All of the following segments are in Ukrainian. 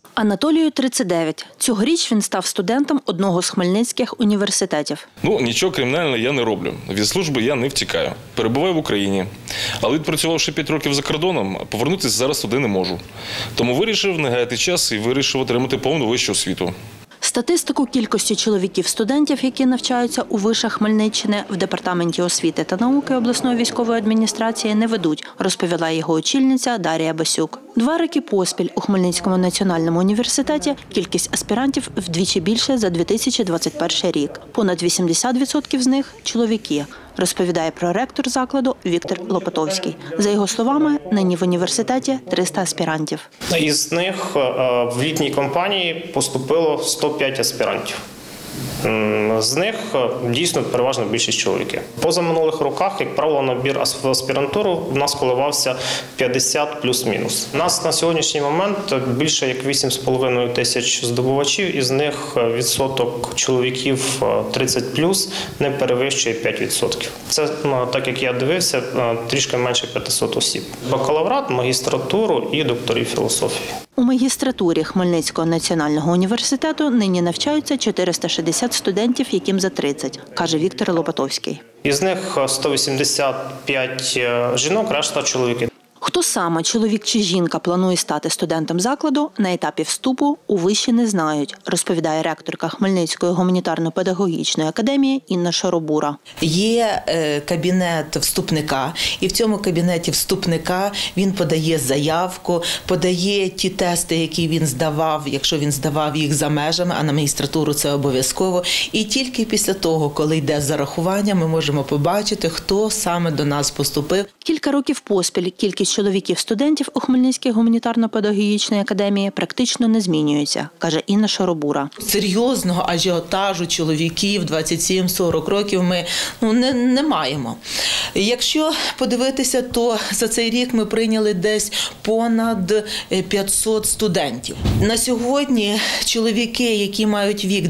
Анатолію 39. Цьогоріч він став студентом одного з хмельницьких університетів. Нічого кримінального я не роблю. Від служби я не втікаю. Перебуваю в Україні. Але відпрацювавши 5 років за кордоном, повернутися зараз туди не можу. Тому вирішив не гаяти час і вирішив отримати повну вищу освіту. Статистику кількості чоловіків-студентів, які навчаються у вишах Хмельниччини, в Департаменті освіти та науки обласної військової адміністрації не ведуть, розповіла його очільниця Дар'я Басюк. 2 роки поспіль у Хмельницькому національному університеті кількість аспірантів вдвічі більше за 2021 рік. Понад 80% з них – чоловіки, розповідає проректор закладу Віктор Лопатовський. За його словами, нині в університеті 300 аспірантів. Із них в літній кампанії поступило 105 аспірантів. З них дійсно переважно більшість чоловіки. Позаминулих роках, як правило, набір в аспірантуру в нас коливався 50 плюс-мінус. У нас на сьогоднішній момент більше як 8,5 тисяч здобувачів, із них відсоток чоловіків 30 плюс не перевищує 5%. Це, так як я дивився, трішки менше 500 осіб. Бакалаврат, магістратуру і докторів філософії. У магістратурі Хмельницького національного університету нині навчаються 460 студентів, яким за 30, каже Віктор Лопатовський. Із них 185 жінок, решта чоловіки. Хто саме, чоловік чи жінка, планує стати студентом закладу, на етапі вступу у виші не знають, розповідає ректорка Хмельницької гуманітарно-педагогічної академії Інна Шаробура. Є кабінет вступника, і в цьому кабінеті вступника він подає заявку, подає ті тести, які він здавав, якщо він здавав їх за межами, а на магістратуру це обов'язково. І тільки після того, коли йде зарахування, ми можемо побачити, хто саме до нас поступив. Кілька років поспіль кількість чоловіків-студентів у Хмельницькій гуманітарно-педагогічній академії практично не змінюється, каже Інна Шаробура. Серйозного ажіотажу чоловіків 27-40 років ми не маємо. Якщо подивитися, то за цей рік ми прийняли десь понад 500 студентів. На сьогодні чоловіки, які мають вік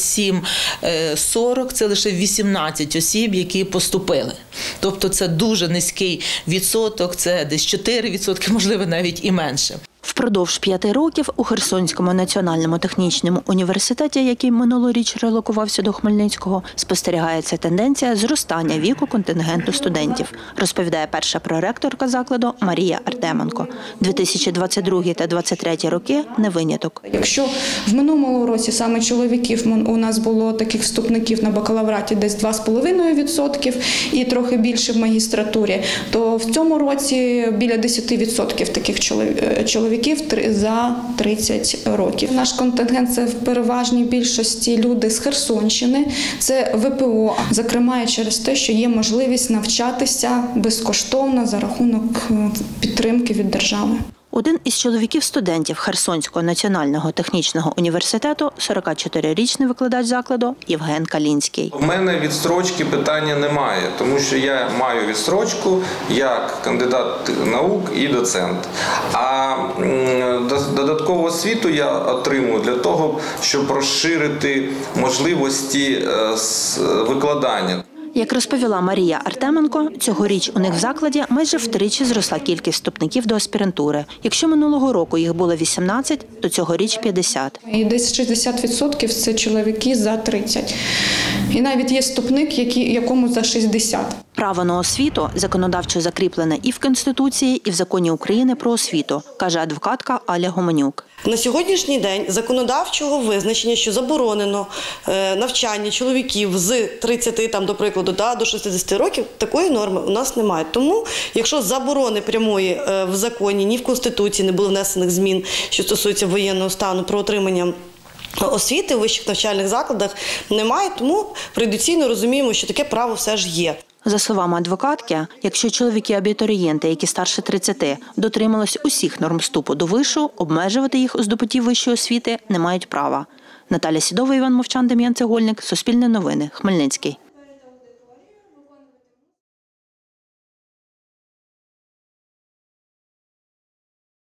27-40, це лише 18 осіб, які поступили. Тобто це дуже низький відсоток, це десь 4%, можливо, навіть і менше. Впродовж 5 років у Херсонському національному технічному університеті, який минулоріч релокувався до Хмельницького, спостерігається тенденція зростання віку контингенту студентів, розповідає перша проректорка закладу Марія Артеменко. 2022 та 2023 роки – не виняток. Якщо в минулому році саме чоловіків у нас було таких вступників на бакалавраті десь 2,5% і трохи більше в магістратурі, то в цьому році біля 10% таких чоловіків за 30 років. Наш контингент – це в переважній більшості люди з Херсонщини, це ВПО, зокрема через те, що є можливість навчатися безкоштовно за рахунок підтримки від держави. Один із чоловіків-студентів Херсонського національного технічного університету, 44-річний викладач закладу Євген Калінський. У мене відстрочки питання немає, тому що я маю відстрочку як кандидат наук і доцент. А додаткову освіту я отримую для того, щоб розширити можливості викладання. Як розповіла Марія Артеменко, цьогоріч у них в закладі майже втричі зросла кількість вступників до аспірантури. Якщо минулого року їх було 18, то цьогоріч 50. І десь 60% – це чоловіки за 30. І навіть є вступник, якому за 60. Право на освіту законодавчо закріплене і в Конституції, і в Законі України про освіту, каже адвокатка Аля Гомонюк. На сьогоднішній день законодавчого визначення, що заборонено навчання чоловіків з 30, до прикладу, до 60 років, такої норми у нас немає. Тому, якщо заборони прямої в законі, ні в Конституції не було внесених змін, що стосується воєнного стану про отримання освіти в вищих навчальних закладах, немає, тому традиційно розуміємо, що таке право все ж є. За словами адвокатки, якщо чоловіки-абітурієнти, які старше 30, дотримались усіх норм вступу до вишу, обмежувати їх у здобутті вищої освіти не мають права. Наталя Сідова, Іван Мовчан, Дем'ян Цегольник, Суспільне новини, Хмельницький.